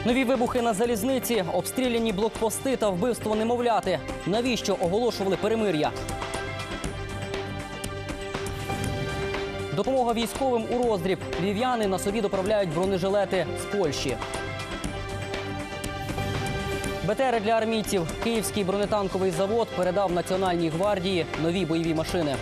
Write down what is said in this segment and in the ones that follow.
Нові вибухи на залізниці, обстріляні блокпости та вбивство немовляти. Навіщо оголошували перемир'я? Допомога військовим у роздріб. Львів'яни на собі доправляють бронежилети з Польщі. БТРи для армійців. Київський бронетанковий завод передав Національній гвардії нові бойові машини.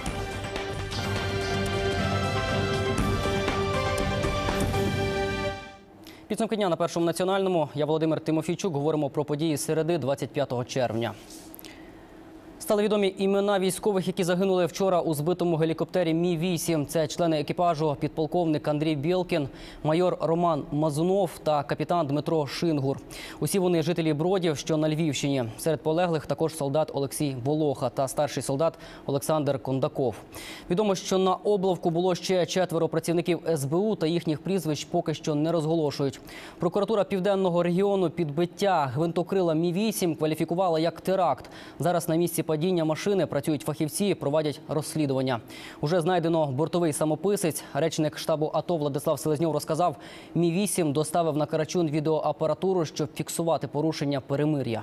Підсумки дня на Першому національному. Я Володимир Тимофійчук. Говоримо про події середи 25 червня. Стали відомі імена військових, які загинули вчора у збитому гелікоптері Мі-8. Це члени екіпажу підполковник Андрій Білкін, майор Роман Мазунов та капітан Дмитро Шингур. Усі вони жителі Бродів, що на Львівщині. Серед полеглих також солдат Олексій Волоха та старший солдат Олександр Кондаков. Відомо, що на облавку було ще 4 працівників СБУ та їхніх прізвищ поки що не розголошують. Прокуратура Південного регіону підбиття гвинтокрила Мі-8 кваліфікувала як теракт. Зараз на місці падіння машини працюють фахівці, проводять розслідування. Уже знайдено бортовий самописець. Речник штабу АТО Владислав Селезньов розказав, Мі-8 доставив на Карачун відеоапаратуру, щоб фіксувати порушення перемир'я.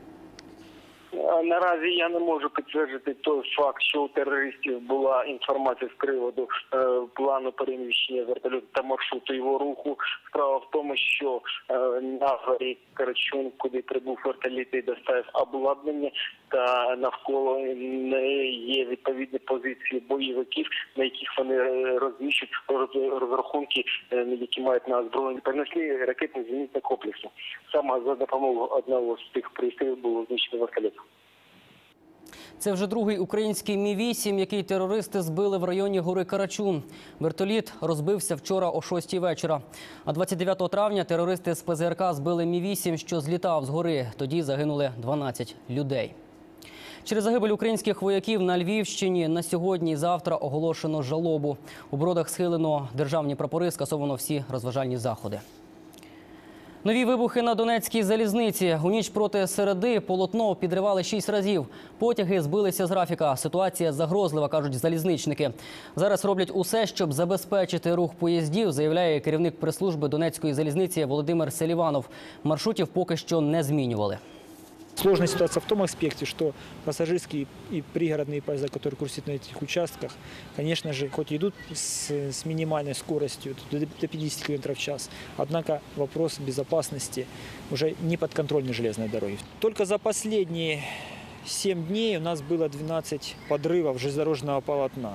Наразі я не можу підтвердити той факт, що у терористів була інформація з приводу плану переміщення вертольоту та маршруту його руху. Справа в тому, що на горі Карачун, куди прибув вертоліт і доставив обладнання, та навколо є відповідні позиції бойовиків, на яких вони розміщують розрахунки, які мають на озброєння переносні ракетно-зенітні комплекси. Саме за допомогою одного з тих пристроїв було знищено вертоліт. Це вже другий український Мі-8, який терористи збили в районі гори Карачун. Вертоліт розбився вчора о 6-й вечора. А 29 травня терористи з ПЗРК збили Мі-8, що злітав з гори. Тоді загинули 12 людей. Через загибель українських вояків на Львівщині на сьогодні і завтра оголошено жалобу. У Бродах схилено державні прапори, скасовано всі розважальні заходи. Нові вибухи на Донецькій залізниці. У ніч проти середи полотно підривали 6 разів. Потяги збилися з графіка. Ситуація загрозлива, кажуть залізничники. Зараз роблять усе, щоб забезпечити рух поїздів, заявляє керівник прес-служби Донецької залізниці Володимир Селіванов. Маршрутів поки що не змінювали. Сложная ситуация в том аспекте, что пассажирские и пригородные поезда, которые курсируют на этих участках, конечно же, хоть идут с минимальной скоростью до 50 км в час, однако вопрос безопасности уже не подконтрольной железной дороги. Только за последние 7 дней у нас было 12 подрывов железнодорожного полотна.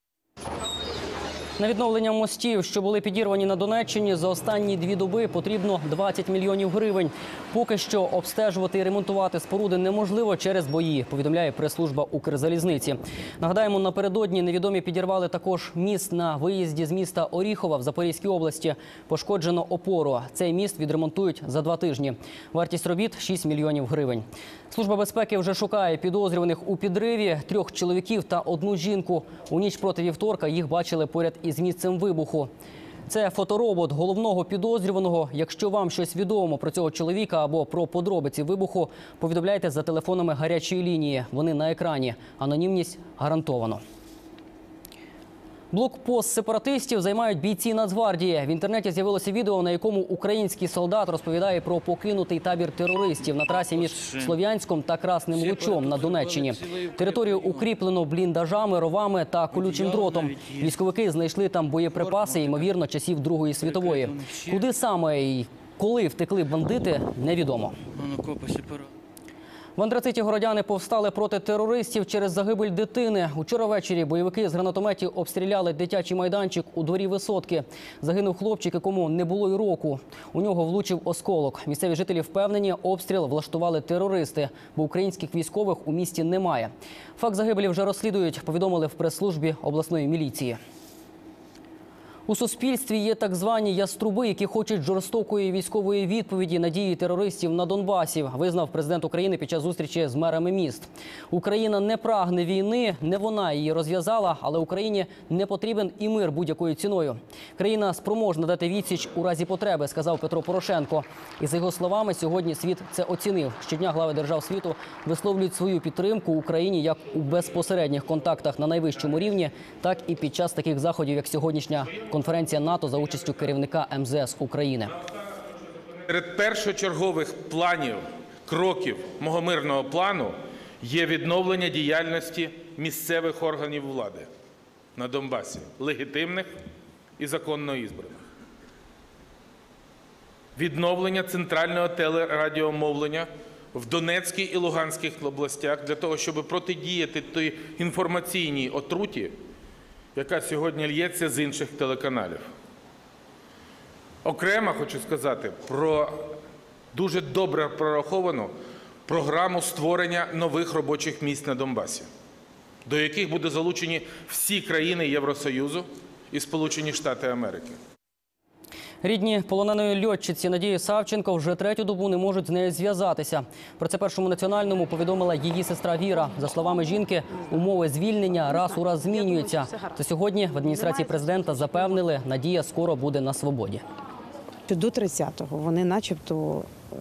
На відновлення мостів, що були підірвані на Донеччині, за останні 2 доби потрібно 20 мільйонів гривень. Поки що обстежувати і ремонтувати споруди неможливо через бої, повідомляє прес-служба Укрзалізниці. Нагадаємо, напередодні невідомі підірвали також міст на виїзді з міста Оріхова в Запорізькій області. Пошкоджено опору. Цей міст відремонтують за 2 тижні. Вартість робіт – 6 мільйонів гривень. Служба безпеки вже шукає підозрюваних у підриві 3 чоловіків та 1 жінку. У ніч проти вівторка їх бачили поряд із місцем вибуху. Це фоторобот головного підозрюваного. Якщо вам щось відомо про цього чоловіка або про подробиці вибуху, повідомляйте за телефонами гарячої лінії. Вони на екрані. Анонімність гарантовано. Блокпост сепаратистів займають бійці Нацгвардії. В інтернеті з'явилося відео, на якому український солдат розповідає про покинутий табір терористів на трасі між Слов'янськом та Красним Лучом на Донеччині. Територію укріплено бліндажами, ровами та колючим дротом. Військовики знайшли там боєприпаси, ймовірно, часів Другої світової. Куди саме і коли втекли бандити, невідомо. В Андрациті городяни повстали проти терористів через загибель дитини. Учора ввечері бойовики з гранатометів обстріляли дитячий майданчик у дворі Висотки. Загинув хлопчик, якому не було й року. У нього влучив осколок. Місцеві жителі впевнені, обстріл влаштували терористи, бо українських військових у місті немає. Факт загибелі вже розслідують, повідомили в прес-службі обласної міліції. У суспільстві є так звані яструби, які хочуть жорстокої військової відповіді на дії терористів на Донбасі, визнав президент України під час зустрічі з мерами міст. Україна не прагне війни, не вона її розв'язала, але Україні не потрібен і мир будь-якою ціною. Країна спроможна дати відсіч у разі потреби, сказав Петро Порошенко. І за його словами, сьогодні світ це оцінив. Щодня глави держав світу висловлюють свою підтримку Україні як у безпосередніх контактах на найвищому рівні, так і під час таких заходів, як сьогоднішня конференція НАТО за участю керівника МЗС України. Серед першочергових планів, кроків мого мирного плану є відновлення діяльності місцевих органів влади на Донбасі, легітимних і законно ізбраних. Відновлення центрального телерадіомовлення в Донецькій і Луганських областях для того, щоб протидіяти тій інформаційній отруті, яка сьогодні лється з інших телеканалів. Окремо хочу сказати про дуже добре прораховану програму створення нових робочих місць на Донбасі, до яких будуть залучені всі країни Євросоюзу і Сполучені Штати Америки. Рідні полоненої льотчиці Надії Савченко вже третю добу не можуть з нею зв'язатися. Про це Першому національному повідомила її сестра Віра. За словами жінки, умови звільнення раз у раз змінюються. Та сьогодні в адміністрації президента запевнили, Надія скоро буде на свободі. До 30-го вони начебто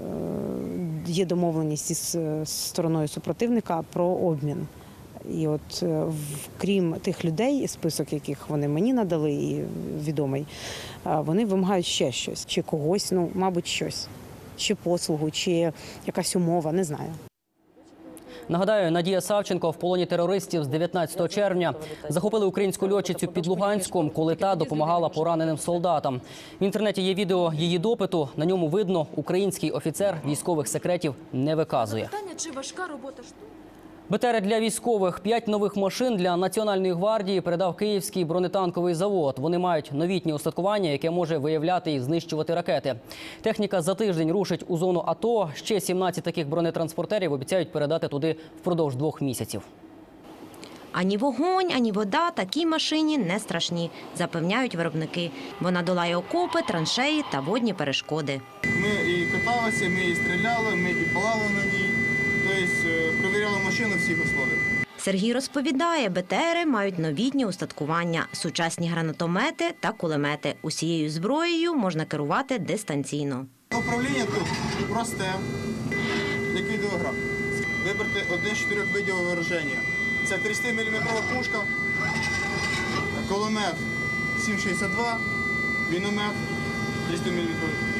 є домовленість із стороною супротивника про обмін. І от крім тих людей, список яких вони мені надали і відомий, вони вимагають ще щось. Чи когось, ну, мабуть, щось. Чи послугу, чи якась умова, не знаю. Нагадаю, Надія Савченко в полоні терористів з 19 червня. Захопили українську льотчицю під Луганськом, коли та допомагала пораненим солдатам. В інтернеті є відео її допиту. На ньому видно, український офіцер військових секретів не виказує. Чи важка робота? БТРи для військових, 5 нових машин для Національної гвардії передав Київський бронетанковий завод. Вони мають новітнє устаткування, яке може виявляти і знищувати ракети. Техніка за тиждень рушить у зону АТО. Ще 17 таких бронетранспортерів обіцяють передати туди впродовж 2 місяців. Ані вогонь, ані вода такій машині не страшні, запевняють виробники. Вона долає окопи, траншеї та водні перешкоди. Ми і каталися, ми і стріляли, ми і палали на ній. Тобто перевіряли машину всіх условиях. Сергій розповідає, БТРи мають новітнє устаткування, сучасні гранатомети та кулемети. Усією зброєю можна керувати дистанційно. Управління тут просте, як відеогра. Вибрати одне з 4 видів вооруження. Це 30-мм пушка, кулемет 7,62, міномет 300 мм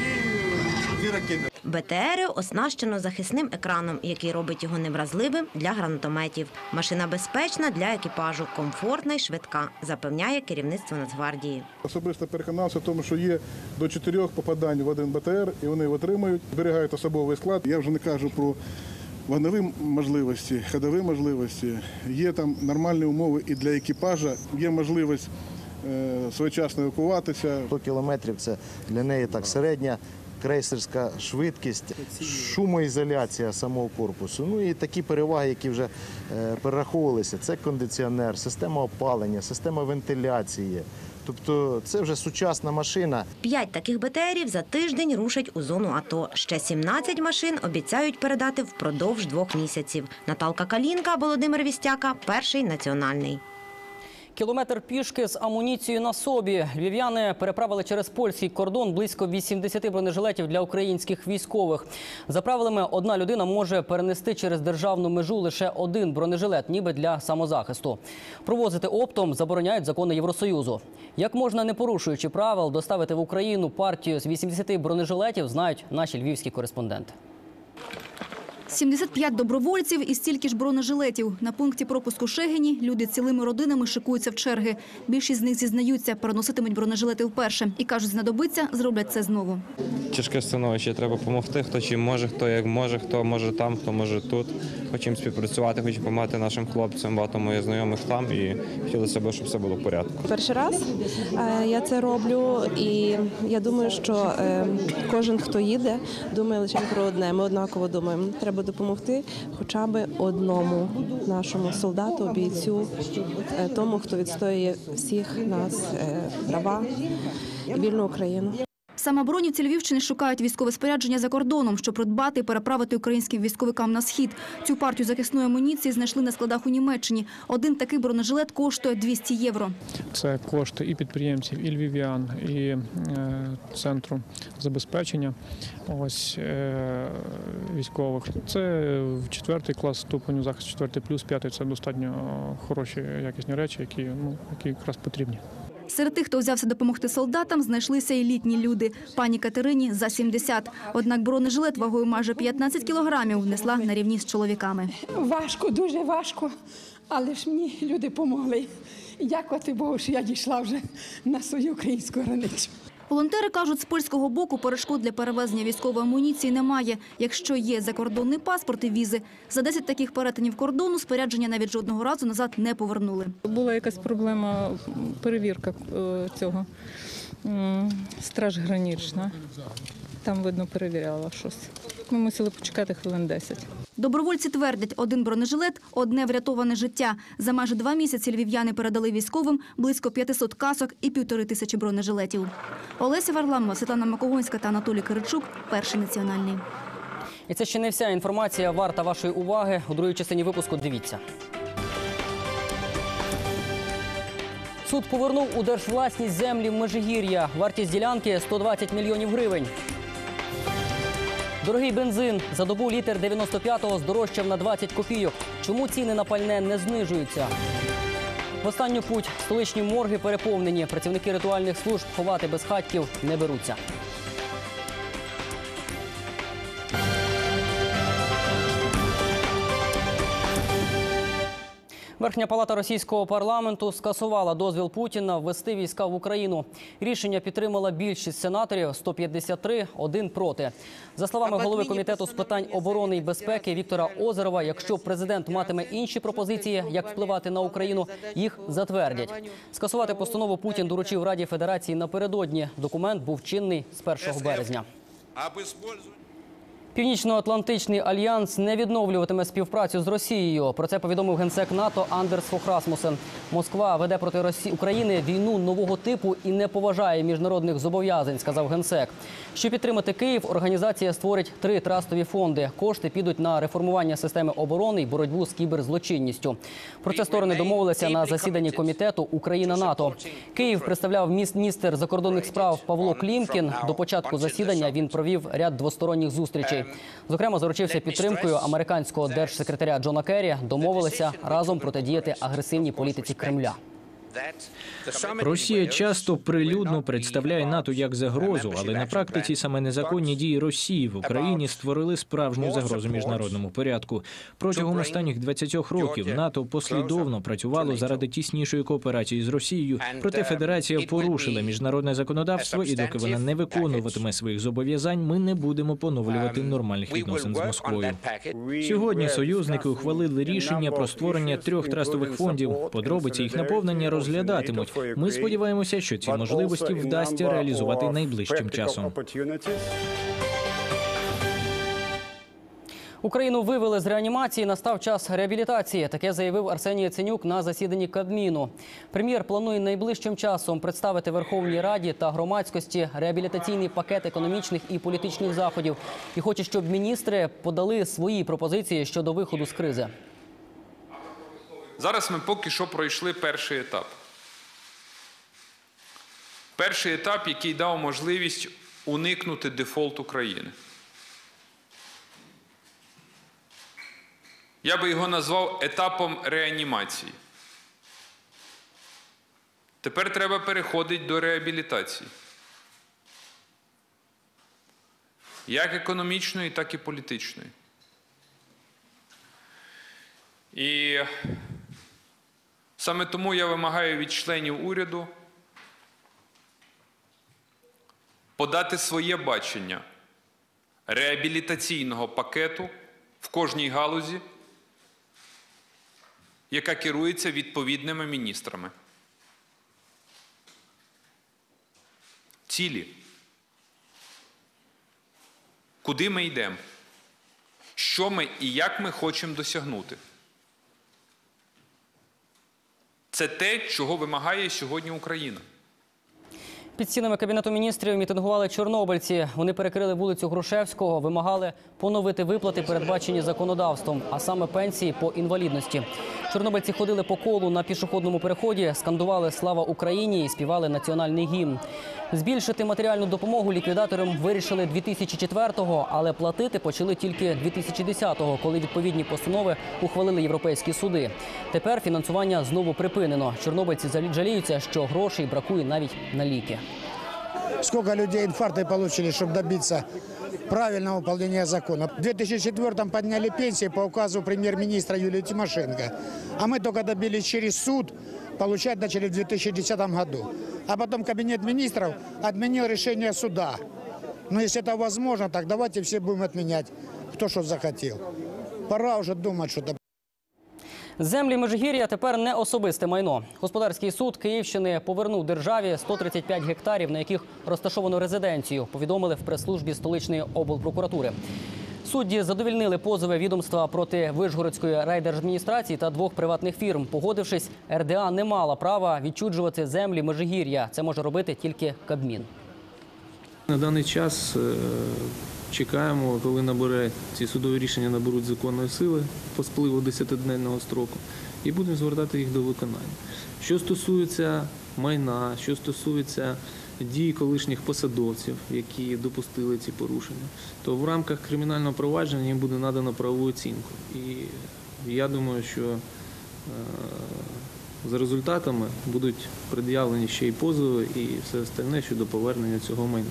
і 2 ракети. БТРи оснащено захисним екраном, який робить його невразливим для гранатометів. Машина безпечна для екіпажу, комфортна і швидка, запевняє керівництво Нацгвардії. Особисто переконався в тому, що є до 4 попадань в один БТР, і вони його отримують, зберігають особовий склад. Я вже не кажу про вогневі можливості, ходові можливості. Є там нормальні умови і для екіпажа, є можливість своєчасно евакуватися. 100 кілометрів – це для неї так середня крейсерська швидкість, шумоізоляція самого корпусу. Ну і такі переваги, які вже перераховувалися. Це кондиціонер, система опалення, система вентиляції. Тобто це вже сучасна машина. 5 таких БТРів за тиждень рушать у зону АТО. Ще 17 машин обіцяють передати впродовж 2 місяців. Наталка Калінка, Володимир Вістяка, Перший національний. Кілометр пішки з амуніцією на собі. Львів'яни переправили через польський кордон близько 80 бронежилетів для українських військових. За правилами, одна людина може перенести через державну межу лише 1 бронежилет, ніби для самозахисту. Провозити оптом забороняють закони Євросоюзу. Як можна, не порушуючи правил, доставити в Україну партію з 80 бронежилетів, знають наші львівські кореспонденти. 75 добровольців і стільки ж бронежилетів. На пункті пропуску Шегині люди цілими родинами шикуються в черги. Більшість з них зізнаються, переноситимуть бронежилети вперше. І кажуть, знадобиться, зроблять це знову. Тяжке становище, треба допомогти, хто чим може, хто як може, хто може там, хто може тут. Хочемо співпрацювати, хочемо допомагати нашим хлопцям, багато моїх знайомих там і хотілося б, щоб все було в порядку. Перший раз я це роблю і я думаю, що кожен, хто їде, думає лише про одне. Ми однаково думаємо, треба допомогти хоча б одному нашому солдату, бійцю, тому, хто відстоює всіх нас права і вільну Україну. Самооборонівці Львівщини шукають військове спорядження за кордоном, щоб придбати і переправити українським військовикам на схід. Цю партію захисної амуніції знайшли на складах у Німеччині. Один такий бронежилет коштує 200 євро. Це кошти і підприємців, і львів'ян, і центру забезпечення військових. Це 4-й клас ступеню захисту, 4+, 5-й – це достатньо хороші, якісні речі, які якраз потрібні. Серед тих, хто взявся допомогти солдатам, знайшлися і літні люди. Пані Катерині за 70. Однак бронежилет вагою майже 15 кілограмів несла на рівні з чоловіками. Важко, дуже важко, але ж мені люди допомогли. Дякувати Богу, що я дійшла вже на свою українську границю. Волонтери кажуть, з польського боку перешкод для перевезення військової амуніції немає. Якщо є закордонний паспорт і візи. За 10 таких перетинів кордону спорядження навіть жодного разу назад не повернули. Була якась проблема, перевірка цього, страж гранична. Там, видно, перевіряла щось. Ми мусили почекати хвилин 10. Добровольці твердять, один бронежилет – одне врятоване життя. За майже 2 місяці львів'яни передали військовим близько 500 касок і 1500 бронежилетів. Олеся Варламова, Світлана Макогонська та Анатолій Киричук. Перший національний. І це ще не вся інформація варта вашої уваги. У другій частині випуску дивіться. Суд повернув у держвласність землі в Межигір'я. Вартість ділянки – 120 мільйонів гривень. Дорогий бензин. За добу літр 95-го здорожчав на 20 копійок. Чому ціни на пальне не знижуються? В останню путь столичні морги переповнені. Працівники ритуальних служб ховати безхатьків не беруться. Верхня палата російського парламенту скасувала дозвіл Путіна ввести війська в Україну. Рішення підтримала більшість сенаторів – 153, 1 проти. За словами голови Комітету з питань оборони і безпеки Віктора Озерова, якщо президент матиме інші пропозиції, як впливати на Україну, їх затвердять. Скасувати постанову Путін доручив Раді Федерації напередодні. Документ був чинний з 1 березня. Північно-Атлантичний альянс не відновлюватиме співпрацю з Росією. Про це повідомив генсек НАТО Андерс Фох Расмусен. Москва веде проти України війну нового типу і не поважає міжнародних зобов'язань, сказав генсек. Щоб підтримати Київ, організація створить 3 трастові фонди. Кошти підуть на реформування системи оборони і боротьбу з кіберзлочинністю. Про це сторони домовилися на засіданні комітету Україна-НАТО. Київ представляв міністр закордонних справ Павло Клімкін. До початку засідання він провів ряд двосторонніх зустрічей. Зокрема, заручився підтримкою американського держсекретаря Джона Керрі. Домовилися разом протидіяти агресивній політиці Кремля. Росія часто прилюдно представляє НАТО як загрозу, але на практиці саме незаконні дії Росії в Україні створили справжню загрозу міжнародному порядку. Протягом останніх 20 років НАТО послідовно працювало заради тіснішої кооперації з Росією, проте Федерація порушила міжнародне законодавство, і доки вона не виконуватиме своїх зобов'язань, ми не будемо поновлювати нормальних відносин з Москвою. Сьогодні союзники ухвалили рішення про створення 3 трастових фондів. Подробиці їх наповнення розглядатимуть. Ми сподіваємося, що ці можливості вдасться реалізувати найближчим часом. Україну вивели з реанімації, настав час реабілітації. Таке заявив Арсеній Яценюк на засіданні Кабміну. Прем'єр планує найближчим часом представити Верховній Раді та громадськості реабілітаційний пакет економічних і політичних заходів. І хоче, щоб міністри подали свої пропозиції щодо виходу з кризи. Зараз ми поки що пройшли перший етап. Перший етап, який дав можливість уникнути дефолту країни. Я би його назвав етапом реанімації. Тепер треба переходити до реабілітації. Як економічної, так і політичної. І саме тому я вимагаю від членів уряду подати своє бачення реабілітаційного пакету в кожній галузі, яка керується відповідними міністрами. Цілі. Куди ми йдемо? Що ми і як ми хочемо досягнути? Це те, чого вимагає сьогодні Україна. Під стінами Кабінету міністрів мітингували чорнобильці. Вони перекрили вулицю Грушевського, вимагали поновити виплати, передбачені законодавством, а саме пенсії по інвалідності. Чорнобильці ходили по колу на пішохідному переході, скандували «Слава Україні» і співали національний гімн. Збільшити матеріальну допомогу ліквідаторам вирішили 2004-го, але платити почали тільки 2010-го, коли відповідні постанови ухвалили європейські суди. Тепер фінансування знову припинено. Чорнобильці жаліються, що грошей бракує навіть на ліки. Сколько людей инфаркты получили, чтобы добиться правильного выполнения закона. В 2004-м подняли пенсии по указу премьер-министра Юлии Тимошенко. А мы только добились через суд, получать начали в 2010 году. А потом Кабинет министров отменил решение суда. Но если это возможно, так давайте все будем отменять, кто что захотел. Пора уже думать что-то. Землі Межигір'я тепер не особисте майно. Господарський суд Київщини повернув державі 135 гектарів, на яких розташовано резиденцію, повідомили в прес-службі столичної облпрокуратури. Судді задовільнили позови відомства проти Вишгородської райдержадміністрації та 2 приватних фірм. Погодившись, РДА не мала права відчужувати землі Межигір'я. Це може робити тільки Кабмін. На даний час чекаємо, коли ці судові рішення наберуть законної сили по спливу 10-денного строку, і будемо звертати їх до виконання. Що стосується майна, що стосується дій колишніх посадовців, які допустили ці порушення, то в рамках кримінального провадження їм буде надано правову оцінку. І я думаю, що за результатами будуть пред'явлені ще й позови і все остальне щодо повернення цього майна.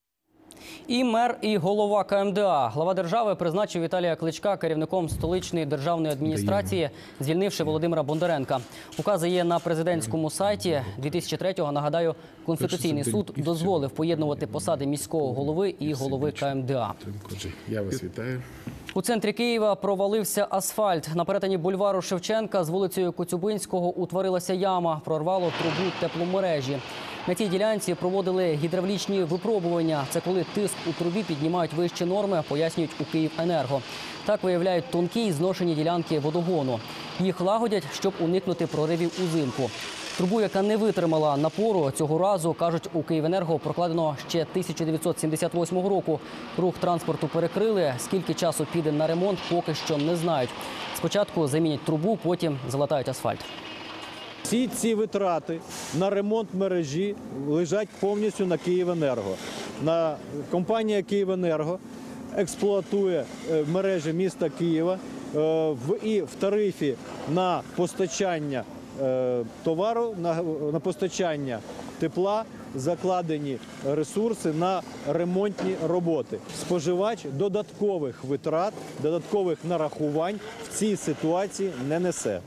І мер, і голова КМДА. Глава держави призначив Віталія Кличка керівником столичної державної адміністрації, звільнивши Володимира Бондаренка. Укази є на президентському сайті. 2003-го, нагадаю, Конституційний суд дозволив поєднувати посади міського голови і голови КМДА. Я вас вітаю. У центрі Києва провалився асфальт. На перетині бульвару Шевченка з вулицею Коцюбинського утворилася яма, прорвало трубу тепломережі. На цій ділянці проводили гідравлічні випробування. Це коли тиск у трубі піднімають вищі норми, пояснюють у «Київенерго». Так виявляють тонкі і зношені ділянки водогону. Їх лагодять, щоб уникнути проривів узимку. Трубу, яка не витримала напору, цього разу, кажуть, у «Київенерго» прокладено ще 1978 року. Рух транспорту перекрили. Скільки часу піде на ремонт, поки що не знають. Спочатку замінять трубу, потім залатають асфальт. Всі ці витрати на ремонт мережі лежать повністю на «Київенерго». Компанія «Київенерго» експлуатує мережі міста Києва і в тарифі на постачання товару, на постачання тепла закладені ресурси на ремонтні роботи. Споживач додаткових витрат, додаткових нарахувань в цій ситуації не несе.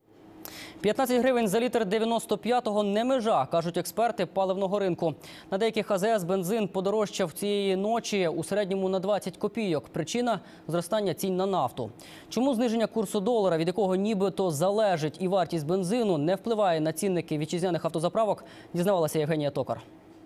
15 гривень за літр 95-го не межа, кажуть експерти паливного ринку. На деяких АЗС бензин подорожчав цієї ночі у середньому на 20 копійок. Причина – зростання цін на нафту. Чому зниження курсу долара, від якого нібито залежить і вартість бензину, не впливає на цінники вітчизняних автозаправок, дізнавалася Євгенія Токар.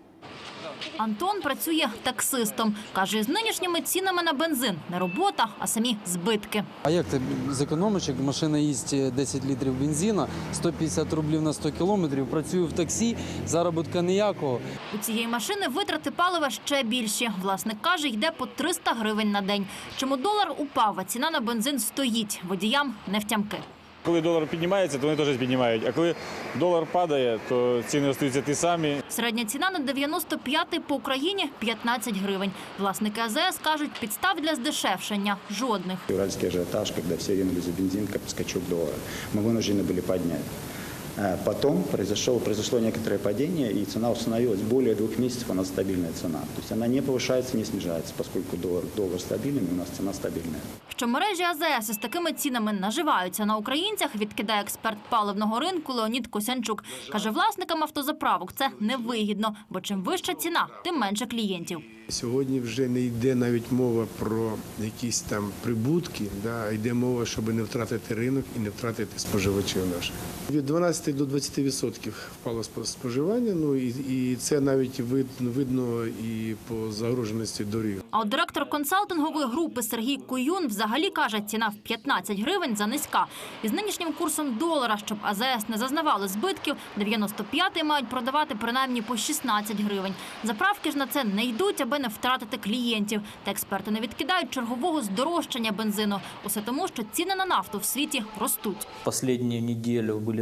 Антон працює таксистом. Каже, з нинішніми цінами на бензин не робота, а самі збитки. А як ти зекономиш, як машина їсть 10 літрів бензину, 150 рублів на 100 кілометрів, працюю в таксі, заробітка ніякого. У цієї машини витрати палива ще більші. Власник каже, йде по 300 гривень на день. Чому долар упав, а ціна на бензин стоїть? Водіям не втямки. Коли долар піднімається, то вони теж піднімають. А коли долар падає, то ціни остаються ті самі. Середня ціна на 95-й по Україні – 15 гривень. Власники АЗС кажуть, підстав для здешевшення – жодних. Февральский ажиотаж, когда все ринули за бензин, как скачок доллара, мы вынуждены были поднять. Потом произошло некоторое падение, и цена установилась более 2 месяцев, она стабильная цена. То есть она не повышается, не снижается, поскольку доллар стабильный, у нас цена стабильная. Що мережі АЗС із такими цінами наживаються на українцях, відкидає експерт паливного ринку Леонід Косянчук. Каже, власникам автозаправок це невигідно, бо чим вища ціна, тим менше клієнтів. Сьогодні вже не йде навіть мова про якісь там прибутки, а йде мова, щоб не втратити ринок і не втратити споживачів наших. Від 12 до 20% впало споживання, і це навіть видно і по загруженості доріг. А от директор консалтингової групи Сергій Куюн взагалі каже, ціна в 15 гривень занизька. Із нинішнім курсом долара, щоб АЗС не зазнавали збитків, 95-й мають продавати принаймні по 16 гривень. Заправки ж на це не йдуть, аби не втратити клієнтів. Та експерти не відкидають чергового здорожчання бензину. Усе тому, що ціни на нафту в світі ростуть. Останню неділю були зафіксовані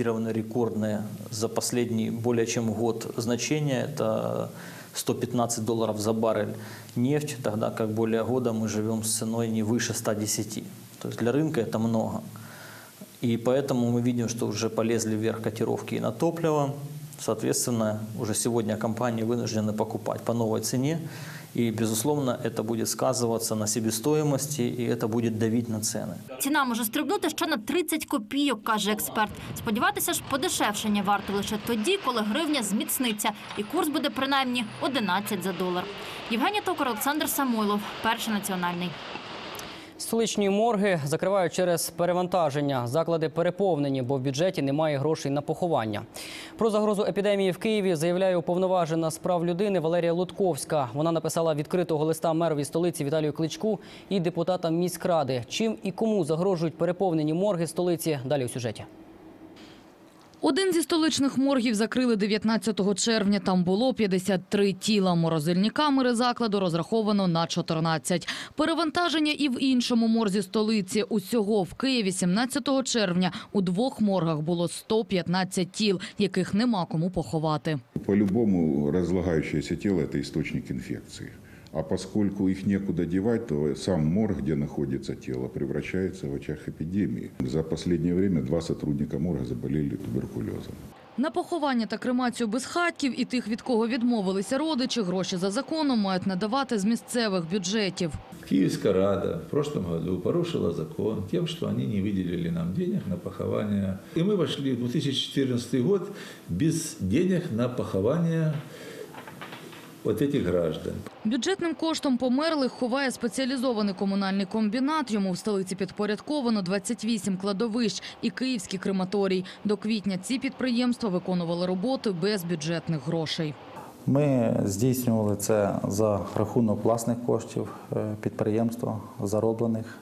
зафиксированы рекордные за последний более чем год значения. Это $115 за баррель нефть, тогда как более года мы живем с ценой не выше 110. То есть для рынка это много. И поэтому мы видим, что уже полезли вверх котировки и на топливо. Соответственно, уже сегодня компании вынуждены покупать по новой цене. И, безусловно, это будет сказываться на себестоимости, и это будет давить на ціни. Ціна може стрибнути ще на 30 копійок, каже експерт. Сподіватися ж, подешевшення варто лише тоді, коли гривня зміцниться, і курс буде принаймні 11 за долар. Євгенія Токар, Олександр Самойлов, Перший національний. Столичні морги закривають через перевантаження. Заклади переповнені, бо в бюджеті немає грошей на поховання. Про загрозу епідемії в Києві заявляє уповноважена з прав людини Валерія Лутковська. Вона написала відкритого листа мерові столиці Віталію Кличку і депутатам міськради. Чим і кому загрожують переповнені морги столиці? Далі у сюжеті. Один зі столичних моргів закрили 19 червня. Там було 53 тіла. Морозильні камери закладу розраховано на 14. Перевантаження і в іншому морзі столиці. Усього в Києві 17 червня у 2 моргах було 115 тіл, яких нема кому поховати. По-любому разлагающееся тело – это источник инфекции. А поскольку их некуда девать, то сам морг, где находится тело, превращается в очаг эпидемии. За последнее время 2 сотрудника морга заболели туберкулезом. На поховання та кремацію безхатьків і тих, від кого відмовилися родичі, гроші за законом мають надавати з місцевих бюджетів. Киевская Рада в прошлом году порушила закон тем, что они не выделили нам денег на похование. И мы вошли в 2014 год без денег на похование вот этих граждан. Бюджетним коштом померлих ховає спеціалізований комунальний комбінат. Йому в столиці підпорядковано 28 кладовищ і київський крематорій. До квітня ці підприємства виконували роботи без бюджетних грошей. Ми здійснювали це за рахунок власних коштів підприємства, зароблених,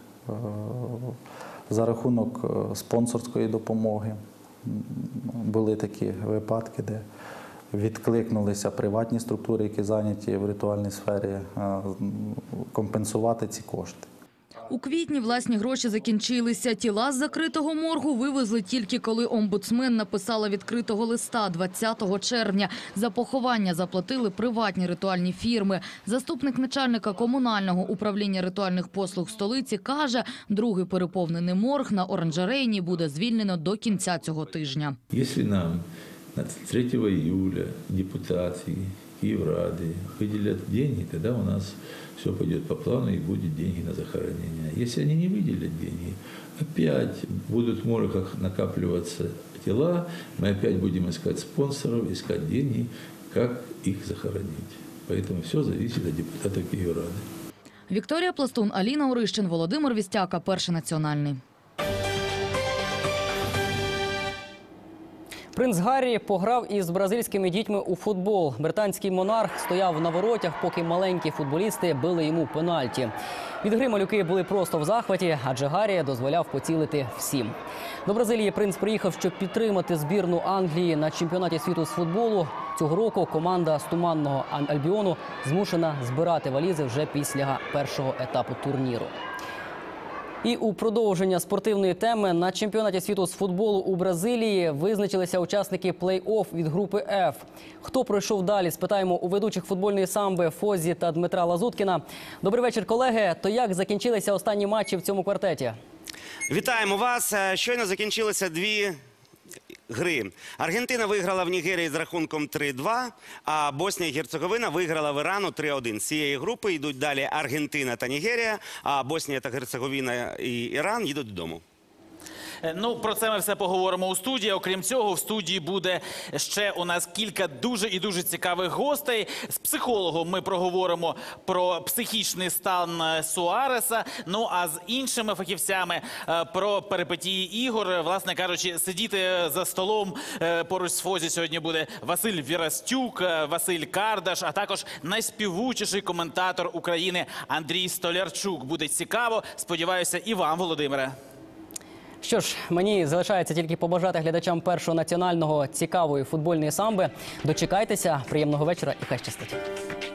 за рахунок спонсорської допомоги. Були такі випадки, де відкликнулися приватні структури, які зайняті в ритуальній сфері, компенсувати ці кошти. У квітні власні гроші закінчилися. Тіла з закритого моргу вивезли тільки коли омбудсмен написала відкритого листа 20 червня. За поховання заплатили приватні ритуальні фірми. Заступник начальника комунального управління ритуальних послуг столиці каже, другий переповнений морг на Оранжерейній буде звільнено до кінця цього тижня. Якщо нам 3 июля депутаты Киеврады выделят деньги, тогда у нас все пойдет по плану и будут деньги на захоронение. Если они не выделят деньги, опять будут в моргах накапливаться тела, мы опять будем искать спонсоров, искать деньги, как их захоронить. Поэтому все зависит от депутатов Киеврады. Вікторія Пластун, Аліна Орищин, Володимир Вістяка, Перший національний. Принц Гаррі пограв із бразильськими дітьми у футбол. Британський монарх стояв на воротях, поки маленькі футболісти били йому пенальті. Від гри малюки були просто в захваті, адже Гаррі дозволяв поцілити всім. До Бразилії принц приїхав, щоб підтримати збірну Англії на чемпіонаті світу з футболу. Цього року команда з Туманного Альбіону змушена збирати валізи вже після першого етапу турніру. І у продовження спортивної теми на чемпіонаті світу з футболу у Бразилії визначилися учасники плей-офф від групи F. Хто пройшов далі, спитаємо у ведучих футбольної самби Фозі та Дмитра Лазуткіна. Добрий вечір, колеги. То як закінчилися останні матчі в цьому квартеті? Вітаємо вас. Щойно закінчилися 2 гри. Аргентина виграла в Нігерії з рахунком 3-2, а Боснія і Герцеговина виграла в Ірану 3-1. З цієї групи йдуть далі Аргентина та Нігерія, а Боснія та Герцеговина і Іран їдуть додому. Ну, про це ми все поговоримо у студії. Окрім цього, в студії буде ще у нас кілька дуже і дуже цікавих гостей. З психологом ми проговоримо про психічний стан Суареса, ну а з іншими фахівцями про перипетії ігор. Власне кажучи, сидіти за столом поруч з Фозі сьогодні буде Василь Вірастюк, Василь Кардаш, а також найспівучіший коментатор України Андрій Столярчук. Буде цікаво, сподіваюся, і вам, Володимире. Що ж, мені залишається тільки побажати глядачам Першого національного цікавої футбольної самби. Дочекайтеся, приємного вечора і хай щастить.